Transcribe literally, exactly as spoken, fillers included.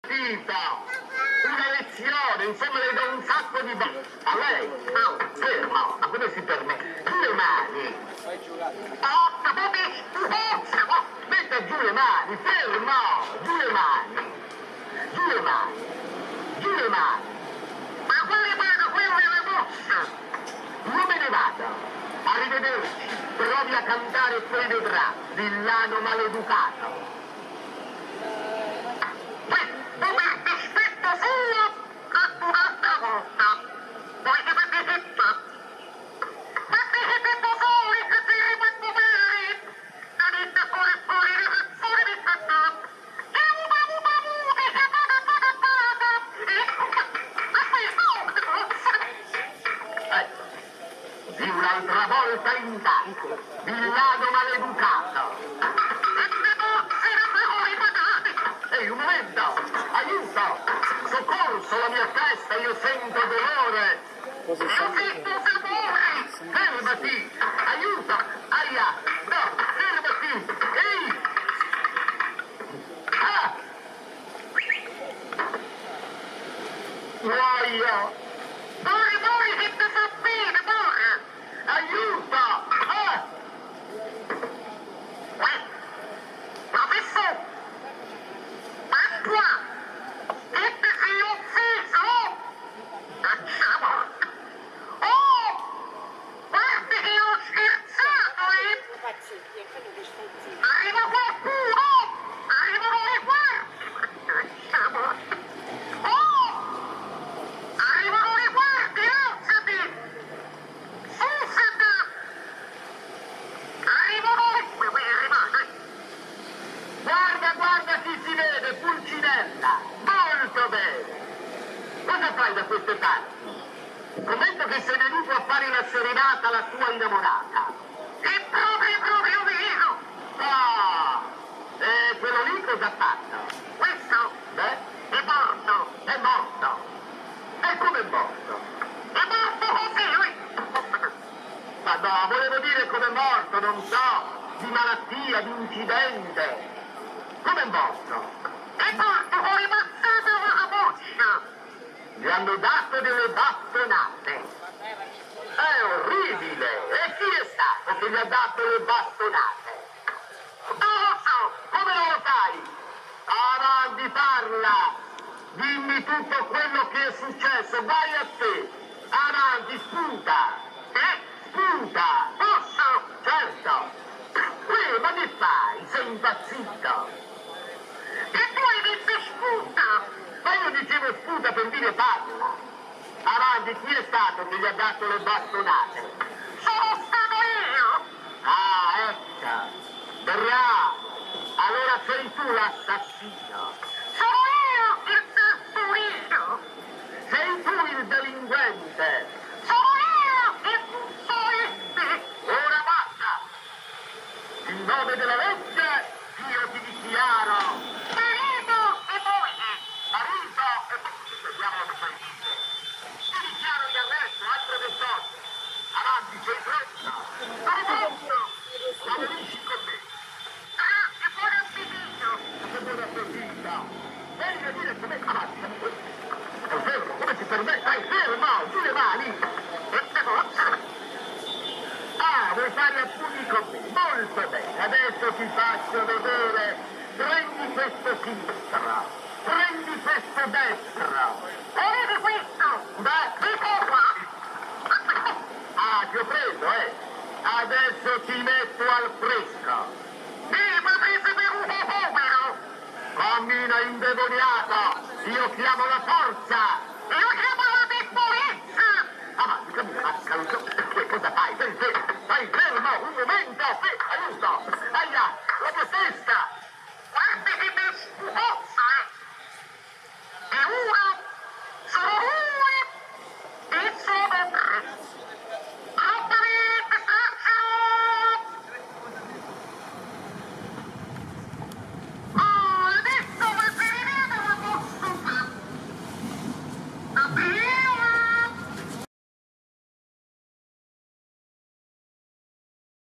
Una lezione, insomma le do un sacco di bo... A lei? No, fermo, ma come si permette? Giù le mani! Oh, ma mi stuzza! Metta giù le mani, fermo! Giù le mani! Giù le mani! Giù le mani! Ma quale mano? Quella della mossa! Non me ne vado! Arrivederci! Provi a cantare e poi vedrà, villano maleducato! Un'altra volta intanto, villano maleducato. Ehi, un momento, aiuto, soccorso la mia testa, io sento dolore. Io sento sapore. Fermati, aiuto, aia, no, fermati, ehi. Ah. Muoio. Muori, muori, che ti fa bene, muori. Aiuto! Ah! Professore! Acqua! Che sei offeso? Facciamo! Oh! Guardi che ho scherzato, eh! Arriva qualcuno! Arrivano le guardie! Facciamo! Oh! Arrivano le guardie! Alzati! Guarda, guarda chi si vede, Pulcinella! Molto bene! Cosa fai da queste parti? Scommetto che sei venuto a fare la serenata alla tua innamorata. È proprio, proprio vero! Ah! E quello lì cosa ha fatto? Questo? Beh? È morto! È morto! E come è morto? È morto così, lui! Ma no, volevo dire come è morto, non so, di malattia, di incidente. Come è morto? È morto con le mazzate alla boccia. Gli hanno dato delle bastonate. È orribile. E chi è stato che gli ha dato le bastonate? Non lo so. Come non lo sai? Avanti, parla. Dimmi tutto quello che è successo. Vai a te. Avanti, spunta. Eh? Spunta! Posso? Certo! Qui, ma che fai? Sei impazzito! E tu hai detto spunta! Ma io dicevo spunta per dire parla! Avanti, chi è stato che gli ha dato le bastonate? Sono stato io! Ah, ecco! Bravo! Allora sei tu l'assassino! Sono io il assassino! Sei tu il delinquente! Ora basta! In nome della legge io ti dichiaro marito e moglie! Marito e moglie! Vediamo come fai. Ti dichiaro in arresto, altro che torto! Avanti, sei pronto! Sono pronto! Lavorisci con me! Ah, che buon appetito! Che buon appetito! Vieni a dire come... Avanti! È fermo, come si permette? Stai fermo! Giù le mani! Ah, vuoi fare a pugni con me? Molto bene, adesso ti faccio vedere. Prendi questo sinistro, prendi questo destro. Prendi questo! Beh, questo qua! Ah, ti ho preso, eh! Adesso ti metto al fresco. Sì, ma preso per un povero! Cammina indemoniato! Io chiamo la forza! Io chiamo la debolezza! Avanti, cammina, avanti, che cosa fai? Stai fermo, stai fermo, un momento, aiuto, aia, la tua testa! Guarda che mi sputo!